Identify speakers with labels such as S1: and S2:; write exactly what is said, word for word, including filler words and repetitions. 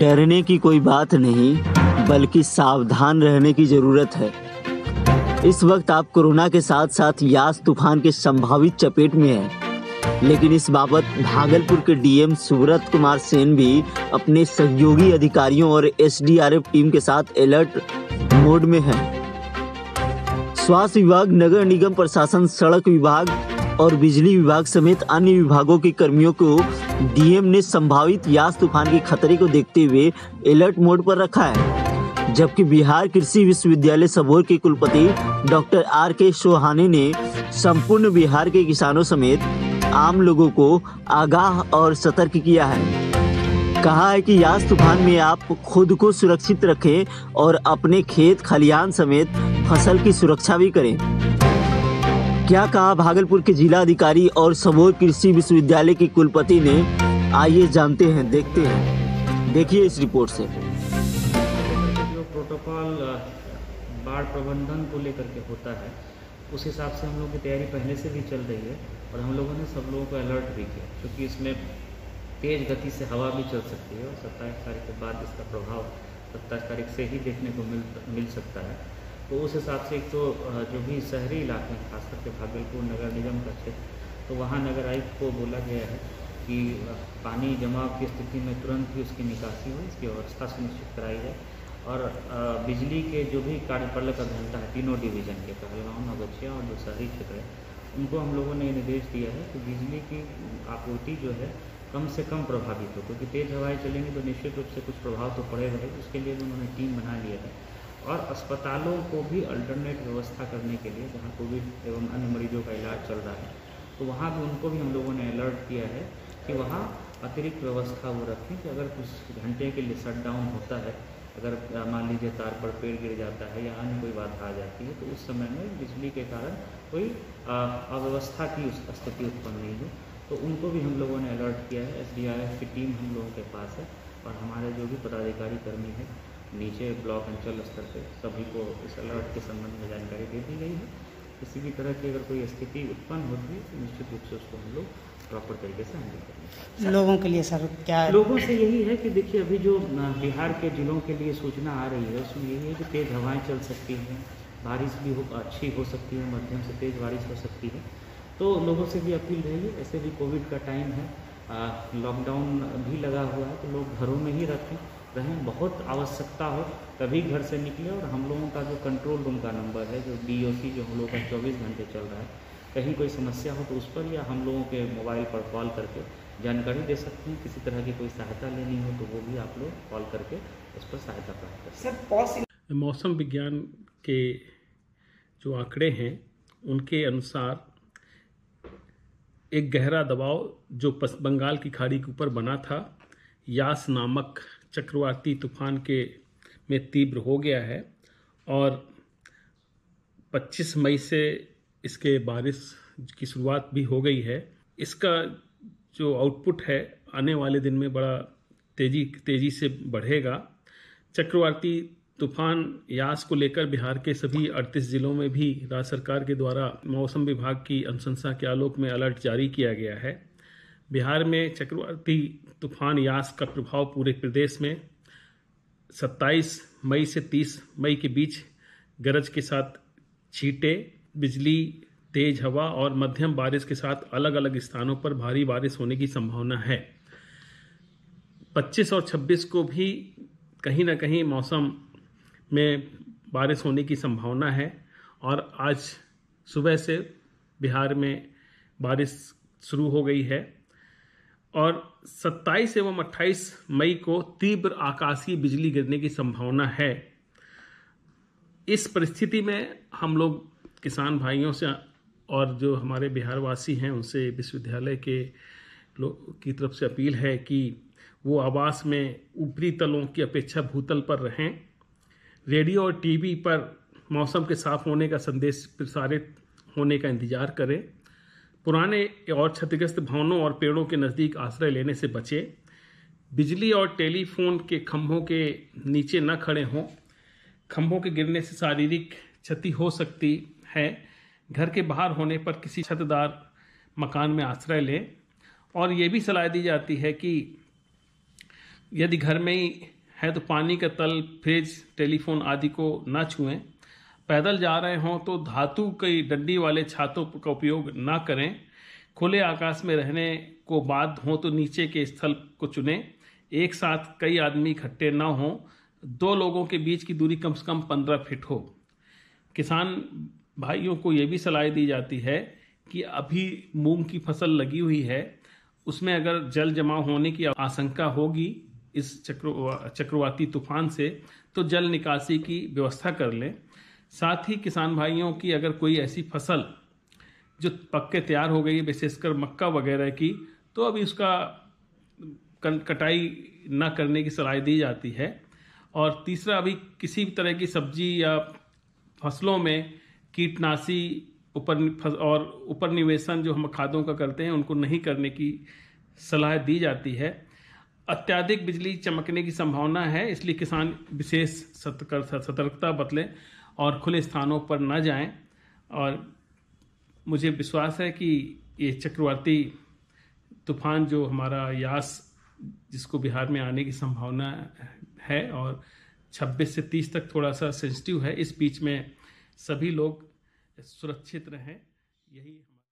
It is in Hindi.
S1: डरने की कोई बात नहीं, बल्कि सावधान रहने की जरूरत है। इस वक्त आप कोरोना के साथ साथ यास तूफान के संभावित चपेट में हैं, लेकिन इस बाबत भागलपुर के डीएम सुब्रत कुमार सेन भी अपने सहयोगी अधिकारियों और एसडीआरएफ टीम के साथ अलर्ट मोड में हैं। स्वास्थ्य विभाग, नगर निगम प्रशासन, सड़क विभाग और बिजली विभाग समेत अन्य विभागों के कर्मियों को डीएम ने संभावित यास तूफान के खतरे को देखते हुए अलर्ट मोड पर रखा है। जबकि बिहार कृषि विश्वविद्यालय सबौर के कुलपति डॉक्टर आर के सोहाने ने संपूर्ण बिहार के किसानों समेत आम लोगों को आगाह और सतर्क किया है। कहा है कि यास तूफान में आप खुद को सुरक्षित रखें और अपने खेत खलिहान समेत फसल की सुरक्षा भी करें। क्या कहा भागलपुर के जिला अधिकारी और सबौर कृषि विश्वविद्यालय के कुलपति ने, आइए जानते हैं, देखते हैं, देखिए इस रिपोर्ट से।
S2: जो प्रोटोकॉल बाढ़ प्रबंधन को लेकर के होता है, उस हिसाब से हम लोग की तैयारी पहले से भी चल रही है और हम लोगों ने सब लोगों को अलर्ट भी किया, क्योंकि इसमें तेज़ गति से हवा भी चल सकती है और सत्ताईस तारीख के बाद इसका प्रभाव सत्ताईस तारीख से ही देखने को मिल मिल सकता है। तो उस हिसाब से एक तो जो भी शहरी इलाके हैं, खास करके भागलपुर नगर निगम का क्षेत्र, तो वहाँ नगर आयुक्त को बोला गया है कि पानी जमाव की स्थिति में तुरंत ही उसकी निकासी हो, इसकी व्यवस्था सुनिश्चित कराई जाए। और बिजली के जो भी कार्यपालक अभियंता है तीनों डिवीज़न के, कहलगांव, नवगछिया और जो शहरी क्षेत्र है, उनको हम लोगों ने निर्देश दिया है कि बिजली की आपूर्ति जो है कम से कम प्रभावित हो, क्योंकि तेज़ हवाएं चलेंगी तो निश्चित रूप से कुछ प्रभाव तो पड़ेगा ही। उसके लिए भी उन्होंने टीम बना लिया है और अस्पतालों को भी अल्टरनेट व्यवस्था करने के लिए, जहाँ कोविड एवं अन्य मरीजों का इलाज चल रहा है, तो वहाँ भी उनको भी हम लोगों ने अलर्ट किया है कि वहाँ अतिरिक्त व्यवस्था वो रखें कि अगर कुछ घंटे के लिए शट डाउन होता है, अगर मान लीजिए तार पर पेड़ गिर जाता है या अन्य कोई बात आ जाती है, तो उस समय में बिजली के कारण कोई अव्यवस्था की उस स्थिति उत्पन्न नहीं हो, तो उनको भी हम लोगों ने अलर्ट किया है। एसडीआरएफ की टीम हम लोगों के पास है और हमारे जो भी पदाधिकारी कर्मी हैं नीचे ब्लॉक अंचल स्तर पे सभी को इस अलर्ट के संबंध में जानकारी दे दी गई है। किसी भी तरह की अगर कोई स्थिति उत्पन्न होती है तो निश्चित रूप से उसको हम लोग प्रॉपर तरीके से हैंडल करेंगे।
S3: लोगों के लिए सर क्या
S2: लोगों से यही है कि देखिए, अभी जो बिहार के जिलों के लिए सूचना आ रही है उसमें यही है कि तेज़ हवाएं चल सकती हैं, बारिश भी हो अच्छी हो सकती है, मध्यम से तेज़ बारिश हो सकती है। तो लोगों से भी अपील रहेगी, ऐसे भी कोविड का टाइम है, लॉकडाउन भी लगा हुआ है, तो लोग घरों में ही रखें रहें। बहुत आवश्यकता हो तभी घर से निकले। और हम लोगों का जो कंट्रोल रूम का नंबर है, जो डीओसी जो हम लोगों का चौबीस घंटे चल रहा है, कहीं कोई समस्या हो तो उस पर या हम लोगों के मोबाइल पर कॉल करके जानकारी दे सकते हैं। किसी तरह की कोई सहायता लेनी हो तो वो भी आप लोग कॉल करके उस पर सहायता प्राप्त कर सकते हैं।
S4: मौसम विज्ञान के जो आंकड़े हैं उनके अनुसार एक गहरा दबाव जो बंगाल की खाड़ी के ऊपर बना था, यास नामक चक्रवाती तूफान के में तीव्र हो गया है और पच्चीस मई से इसके बारिश की शुरुआत भी हो गई है। इसका जो आउटपुट है आने वाले दिन में बड़ा तेजी तेजी से बढ़ेगा। चक्रवाती तूफान यास को लेकर बिहार के सभी अड़तीस जिलों में भी राज्य सरकार के द्वारा मौसम विभाग की अनुशंसा के आलोक में अलर्ट जारी किया गया है। बिहार में चक्रवाती तूफान यास का प्रभाव पूरे प्रदेश में सत्ताईस मई से तीस मई के बीच गरज के साथ छींटे, बिजली, तेज हवा और मध्यम बारिश के साथ अलग अलग स्थानों पर भारी बारिश होने की संभावना है। पच्चीस और छब्बीस को भी कहीं ना कहीं मौसम में बारिश होने की संभावना है और आज सुबह से बिहार में बारिश शुरू हो गई है और सत्ताईस एवं अट्ठाईस मई को तीव्र आकाशीय बिजली गिरने की संभावना है। इस परिस्थिति में हम लोग किसान भाइयों से और जो हमारे बिहारवासी हैं उनसे विश्वविद्यालय के लोग की तरफ से अपील है कि वो आवास में ऊपरी तलों की अपेक्षा भूतल पर रहें। रेडियो और टीवी पर मौसम के साफ होने का संदेश प्रसारित होने का इंतजार करें। पुराने और क्षतिग्रस्त भवनों और पेड़ों के नज़दीक आश्रय लेने से बचें। बिजली और टेलीफोन के खंभों के नीचे न खड़े हों। खंभों के गिरने से शारीरिक क्षति हो सकती है। घर के बाहर होने पर किसी छतदार मकान में आश्रय लें। और ये भी सलाह दी जाती है कि यदि घर में ही है तो पानी का तल, फ्रिज, टेलीफोन आदि को ना छुएं। पैदल जा रहे हों तो धातु की डंडी वाले छातों का उपयोग ना करें। खुले आकाश में रहने को बाध्य हों तो नीचे के स्थल को चुनें। एक साथ कई आदमी इकट्ठे ना हों। दो लोगों के बीच की दूरी कम से कम पंद्रह फीट हो। किसान भाइयों को ये भी सलाह दी जाती है कि अभी मूंग की फसल लगी हुई है, उसमें अगर जल जमाव होने की आशंका होगी इस चक्र चक्रवाती तूफान से, तो जल निकासी की व्यवस्था कर लें। साथ ही किसान भाइयों की अगर कोई ऐसी फसल जो पक के तैयार हो गई है, विशेषकर मक्का वगैरह की, तो अभी उसका कटाई न करने की सलाह दी जाती है। और तीसरा, अभी किसी भी तरह की सब्जी या फसलों में कीटनाशी उपर और उपनिवेशन जो हम खादों का करते हैं उनको नहीं करने की सलाह दी जाती है। अत्याधिक बिजली चमकने की संभावना है, इसलिए किसान विशेष सतर्कता बरतें और खुले स्थानों पर न जाएं। और मुझे विश्वास है कि ये चक्रवाती तूफान जो हमारा यास, जिसको बिहार में आने की संभावना है और छब्बीस से तीस तक थोड़ा सा सेंसिटिव है, इस बीच में सभी लोग सुरक्षित रहें, यही